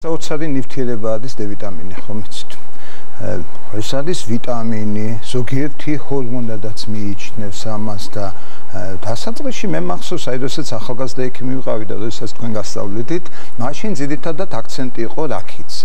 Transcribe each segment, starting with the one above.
საოცარი ნივთიერება არის D-ვიტამინი, ხომ იცით? ეს არის ვიტამინი, ზოგიერთი ჰორმონადაც მიიჩნევს ამას და დასაწყისში მე მახსოვს, როდესაც ახალგაზრდა ექიმი ვიყავი და როდესაც თქვენ გასწავლიდით, მაშინ ძირითადად აქცენტი იყო რაქიტზე,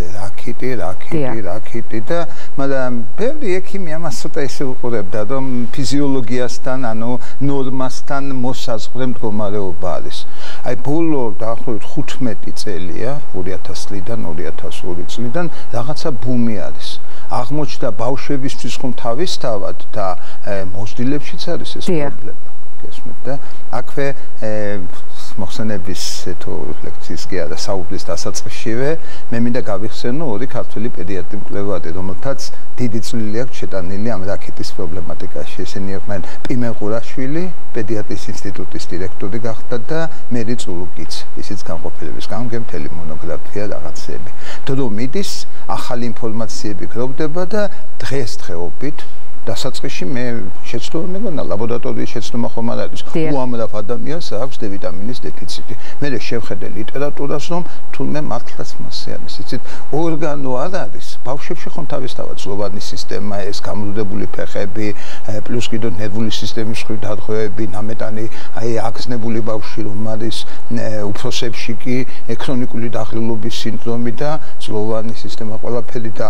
რაქიტი და მაგრამ ბევრი ექიმი ამას ცოტა ისე უყურებდა, რომ ფიზიოლოგიასთან, ანუ ნორმასთან მოსაზღვრე მდგომარეობა არის. აი ბოლო დაახლოებით 15 წელია 2000 წლიდან 2002 წლიდან რაღაცა ბუმი არის. აღმოჩნდა ბავშვებისთვის ხომ თავისთავად და მოსჯილებშიც არის ეს პრობლემა. გესმით და აქვე მოხსენების თუ ლექციის კი არა საუბრის დასაწყისშივე მე მინდა გავიხსენო ორი ქართველი პედიატრი მკვლევარი, რომელთაც დიდი წვლილი აქვს შეტანილი ამ რაქიტის პრობლემატიკაში. ესენი იყვნენ პიმენ ყურაშვილი, პედიატრიის ინსტიტუტის დირექტორი გახდა და მერი წულუკიც, ისიც განყოფილების გამგე მთელი მონოგრაფია რაღაცები. დრო მიდის, ახალი ინფორმაციები გროვდება და დღესდღეობით დასაწყისში მე შეცდომა მეგონა ლაბორატორიის შეცდომა ხომ არ არის უამრავ ადამიანს აქვს D-ვიტამინის დეფიციტი. მე შევხედე ლიტერატურას, რომ თურმე მართლაც მასე არის. იცით, ორგანო არ არის. ბავშვებში ხომ თავისთავად ზლოვანი სისტემა, ეს გამრუდებული ფეხები, პლუს კიდევ ნერვული სისტემის ხვი დარღვევები, ნამეტანი, აი აგზნებული ბავშვი რომ არის, უფროსებში კი ქრონიკული დაღლილობის სინდრომი და ზლოვანი სისტემა ყველაფერი და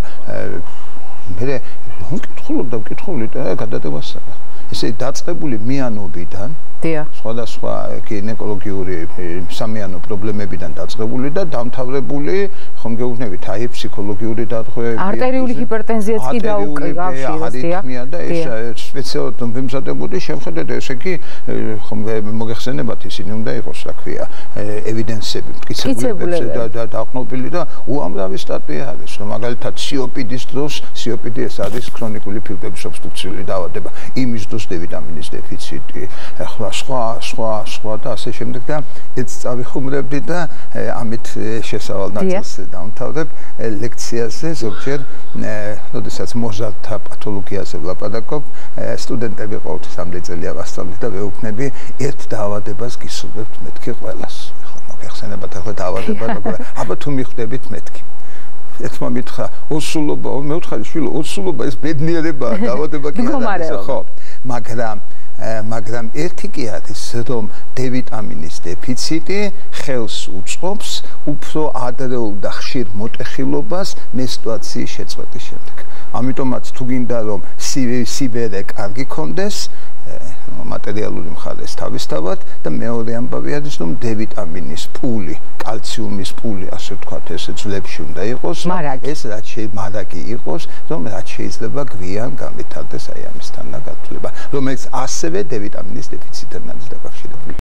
მე ვკითხულობ და გადადევასაკა. ესე დაწყებული მიანობიდან სხვადასხვა გინეკოლოგიური სამიანო პრობლემებიდან დაწყებული და დამთავრებული ხომ გეუბნებით აი ფსიქოლოგიური დარღვევები, არტერიული ჰიპერტენზიაც კი არითმია და ეს სპეციალურად მომზადებოდი შევხედეთ ესე იგი ხომ მოგეხსენებათ ისინი უნდა იყოს რა ქვია ევიდენსები მტკიცებულებებზე და დაყრდნობილი და უამრავი სტატია არის რომ მაგალითად COPD-ის დროს COPD ეს არის ქრონიკული ფილტვების ობსტრუქციული დაავადება იმის დროს D-ვიტამინის დეფიციტი სხვა და ასე შემდეგ და ეს წავიხუმრებდი და ამით შესავალ ნაწილს დავმთავრებ ლექციაზე ზოგჯერ როდესაც მოზარდთა პათოლოგიაზე ვლაპარაკობ სტუდენტები ყოველთვის ამდენ წელია ვასწავლეთ და ვეუბნები ერთ დაავადებას გისურვებთ მეთქი ყველას ახლა მოგეხსენებათ ახლა დაავადება როგორ აბა თუ მიხვდებით მეთქი ერთმა მითხრა ოსულობა მე ვთხარი შვილო ოსულობა ეს ბედნიერებაა დაავადება კი არა ხო მაგრამ ერთი კი არის რომ D-ვიტამინის დეფიციტი ხელს უწყობს უფრო ადრეულ და ხშირ მოტეხილობას მენსტრუაციის შეწყვეტის შემდეგ. ამიტომაც თუ გინდა რომ სიბერე კარგი კონდეს მატერიალური მხარეს თავისთავად და მეორე ამბავი არის რომ D-ვიტამინის პული, კალციუმის პული, ასე ვთქვათ, ეს ძვლებში უნდა იყოს, ეს მარაგი იყოს, რომ რაც შეიძლება გვიან გამეთარდეს აი ამის თანაგათვლება, რომელიც ასევე D-ვიტამინის დეფიციტთან არის დაკავშირებული.